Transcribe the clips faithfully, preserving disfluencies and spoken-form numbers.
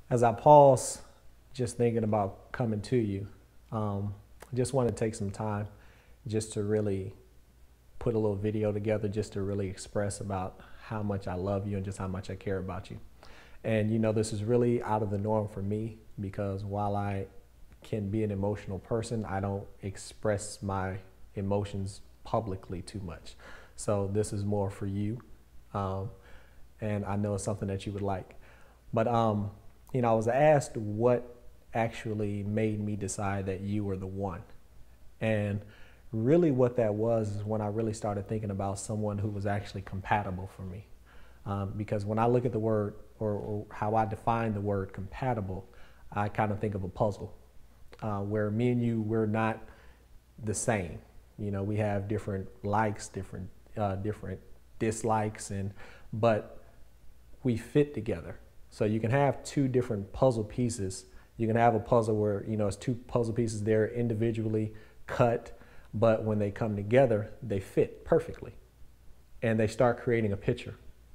as I pause, just thinking about coming to you, um, I just want to take some time just to really put a little video together just to really express about how much I love you and just how much I care about you. And you know, this is really out of the norm for me because while I can be an emotional person, I don't express my emotions publicly too much. So this is more for you. Um, and I know it's something that you would like. But, um, you know, I was asked what actually made me decide that you were the one. And really what that was is when I really started thinking about someone who was actually compatible for me. Um, because when I look at the word or, or how I define the word compatible, I kind of think of a puzzle uh, where me and you, we're not the same. You know, we have different likes, different, uh, different dislikes, and but we fit together. So you can have two different puzzle pieces. You can have a puzzle where, you know, it's two puzzle pieces there individually cut, but when they come together, they fit perfectly. And they start creating a picture.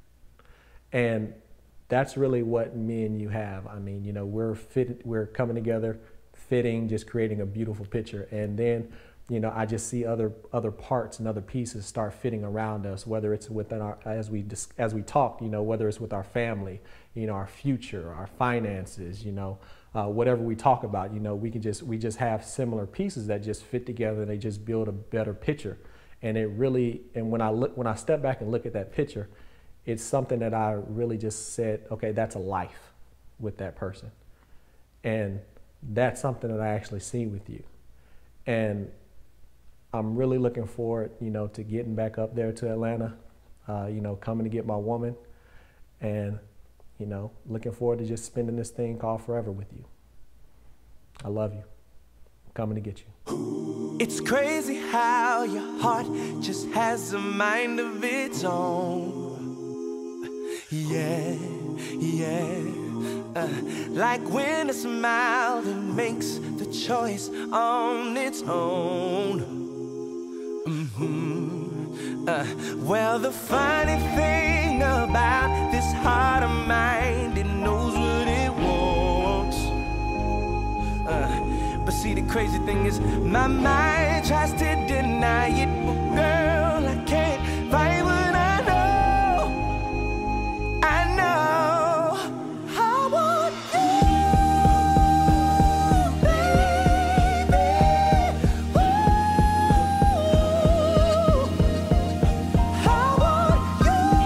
And that's really what me and you have. I mean, you know, we're fit, we're coming together, fitting, just creating a beautiful picture. And then, you know, I just see other other parts and other pieces start fitting around us, whether it's within our, as we as we talk, you know, whether it's with our family, you know, our future, our finances, you know, uh, whatever we talk about, you know, we can just we just have similar pieces that just fit together and they just build a better picture. And it really, and when I look, when I step back and look at that picture, it's something that I really just said, okay, that's a life with that person. And that's something that I actually see with you. And I'm really looking forward, you know, to getting back up there to Atlanta, uh, you know, coming to get my woman, and, you know, looking forward to just spending this thing called forever with you. I love you. I'm coming to get you. It's crazy how your heart just has a mind of its own. Yeah, yeah. Uh, like when a smile that makes the choice on its own. Mm-hmm. uh, well, the funny thing about this heart of mine, it knows what it wants. Uh, but see, the crazy thing is, my mind tries to deny it, but girl, I can't fight what I know. I know I want you, baby. Ooh, I want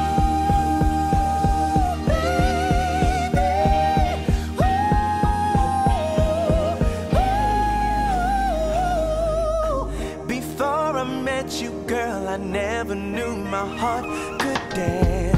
you, baby. Ooh, ooh. Before I met you, girl, I never knew my heart could dance.